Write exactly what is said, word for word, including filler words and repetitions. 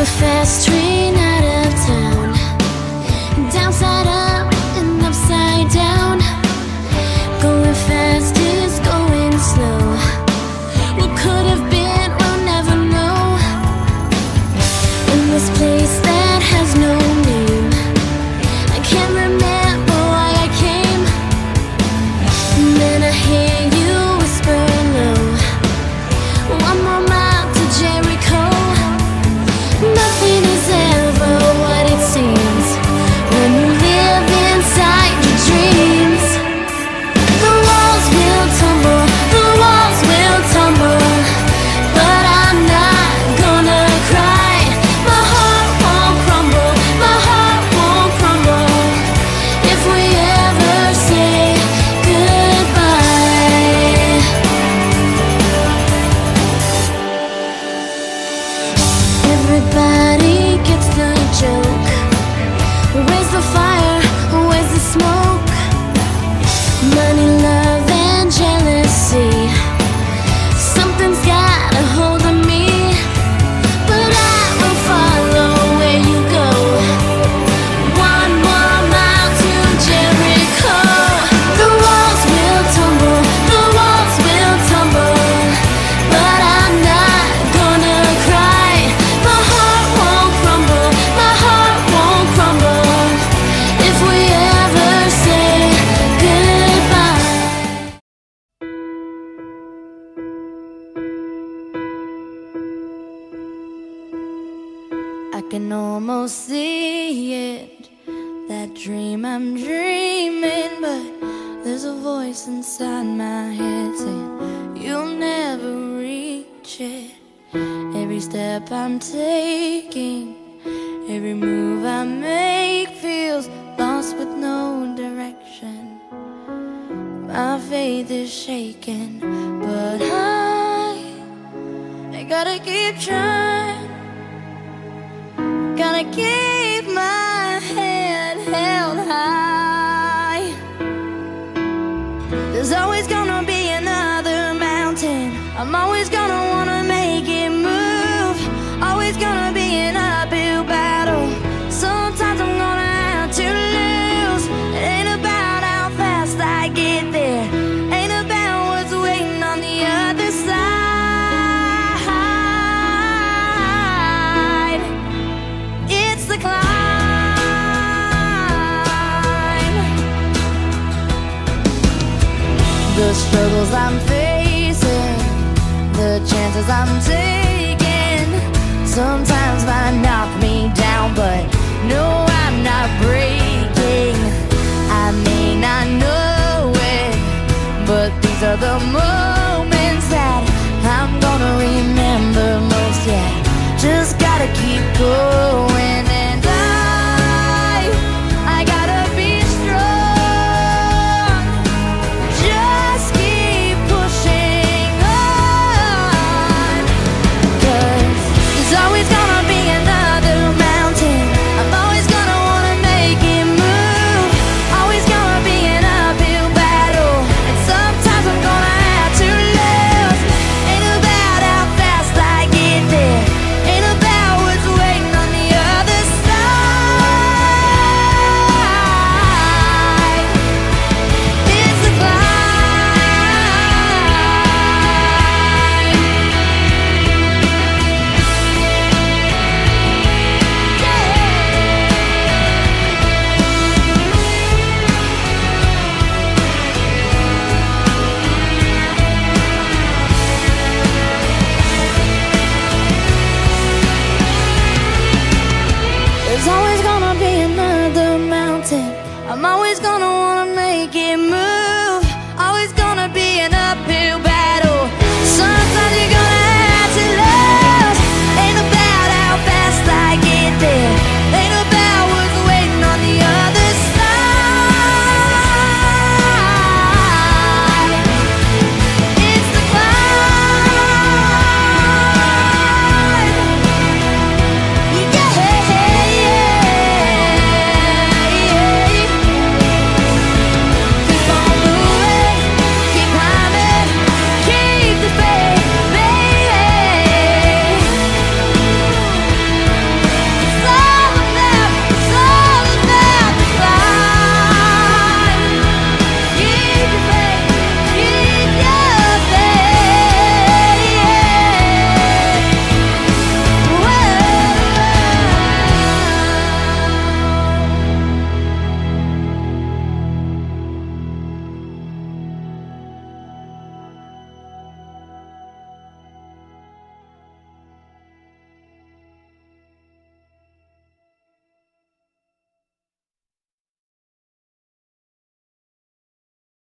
a fast train out of town, downside up and upside down. Going fast is going slow. What could have been, we'll never know. In this place that has no name, I can't remember why I came. And then I hear you whisper low, one more mile to Jericho. Nothing is ever what it seems when you live inside your dreams. The walls will tumble, the walls will tumble, but I'm not gonna cry. My heart won't crumble, my heart won't crumble if we ever say goodbye. Everybody gets the joke. Where's the fire? Where's the smoke? Money, love, and jealousy. Something's got a hold of me, but I will follow where you go. One more mile to Jericho. The walls will tumble, the walls will tumble, but I'm not gonna cry. My heart won't crumble, my heart won't crumble if we ever say goodbye. I can almost see it, that dream I'm dreaming, but there's a voice inside my head saying you'll never reach it. Every step I'm taking, every move I make feels lost with no direction. My faith is shaken, but I, I gotta keep trying. Gotta keep my head held high. There's always gonna be another mountain. I'm always gonna wanna make it move. Always gonna be an uphill battle. Sometimes I'm gonna have to lose. It ain't about how fast I get there, ain't about what's waiting on the other side. It's the climb. The struggles I'm facing, the chances I'm taking, sometimes might knock me down, but no, I'm not breaking. I may not know it, but these are the moments